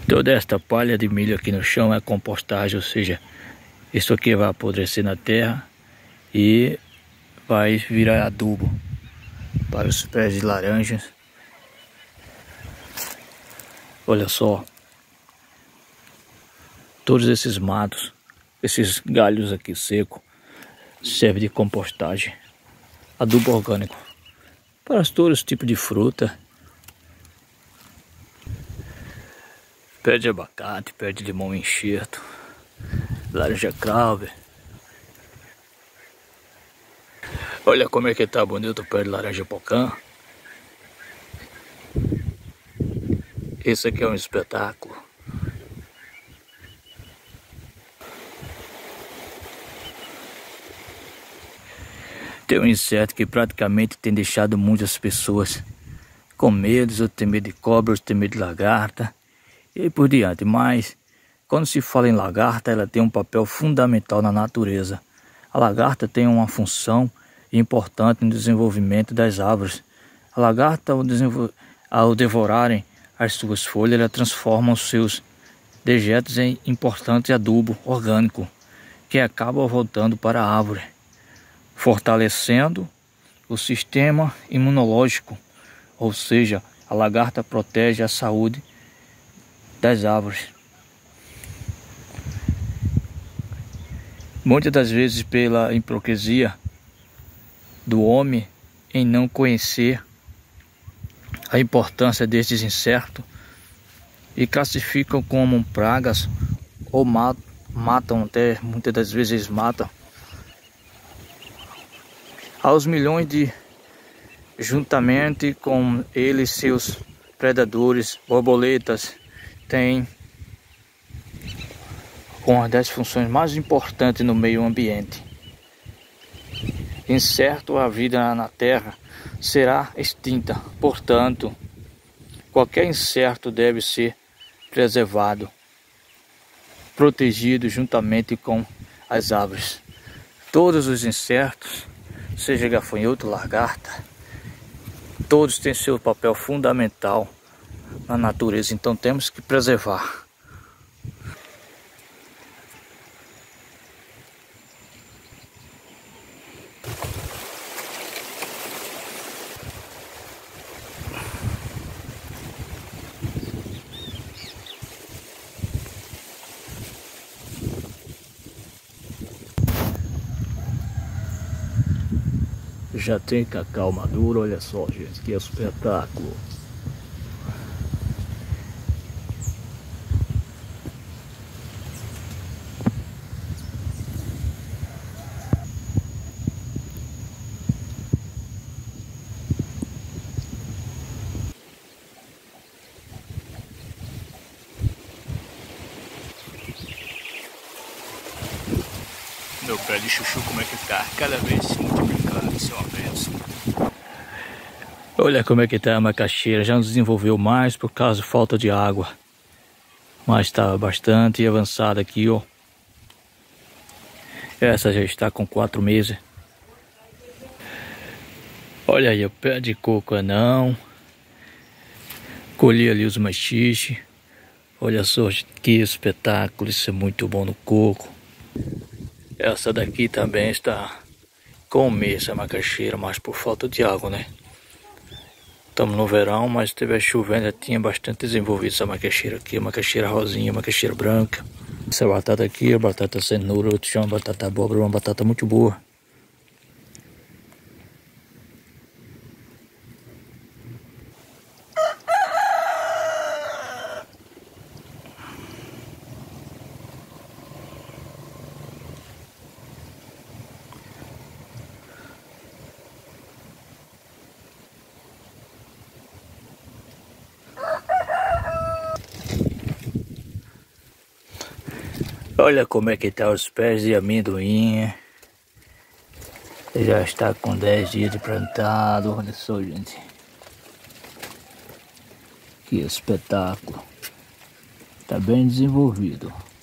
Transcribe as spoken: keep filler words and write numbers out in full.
Toda esta palha de milho aqui no chão é compostagem, ou seja, isso aqui vai apodrecer na terra e vai virar adubo para os pés de laranjas. Olha só, todos esses matos, esses galhos aqui secos, servem de compostagem, adubo orgânico para todos os tipos de fruta. Pé de abacate, pé de limão enxerto, laranja cravo. Olha como é que tá bonito o pé de laranja pocã. Esse aqui é um espetáculo. Tem um inseto que praticamente tem deixado muitas pessoas com medo. Outros têm medo de cobra, outros têm medo de lagarta e por diante. Mas quando se fala em lagarta, ela tem um papel fundamental na natureza. A lagarta tem uma função importante no desenvolvimento das árvores. A lagarta, ao, ao devorarem as suas folhas, ela transforma os seus dejetos em importante adubo orgânico, que acaba voltando para a árvore, fortalecendo o sistema imunológico. Ou seja, a lagarta protege a saúde das árvores. Muitas das vezes pela hipocrisia do homem em não conhecer a importância destes insetos e classificam como pragas ou matam, até muitas das vezes eles matam aos milhões de, juntamente com eles, seus predadores. Borboletas têm uma das funções mais importantes no meio ambiente. Incerto, a vida na terra será extinta. Portanto, qualquer inseto deve ser preservado, protegido juntamente com as árvores. Todos os insetos, seja gafanhoto, lagarta, todos têm seu papel fundamental na natureza, então temos que preservar. Já tem cacau maduro, olha só, gente, que espetáculo. Meu pé de chuchu, como é que tá? Cada vez se multiplicando, isso é uma bênção. Olha como é que tá a macaxeira, já não desenvolveu mais por causa de falta de água. Mas está bastante avançada aqui, ó. Essa já está com quatro meses. Olha aí o pé de coco anão. Colhi ali os machixe. Olha só que espetáculo, isso é muito bom no coco. Essa daqui também está com mês, a macaxeira, mas por falta de água, né? Estamos no verão, mas se estiver chovendo, já tinha bastante desenvolvido essa macaxeira aqui. A macaxeira rosinha, a macaxeira branca. Essa batata aqui, a batata cenoura, outro chama batata abóbora, uma batata muito boa. Olha como é que tá os pés de amendoim. Já está com dez dias de plantado. Olha só, gente. Que espetáculo. Tá bem desenvolvido.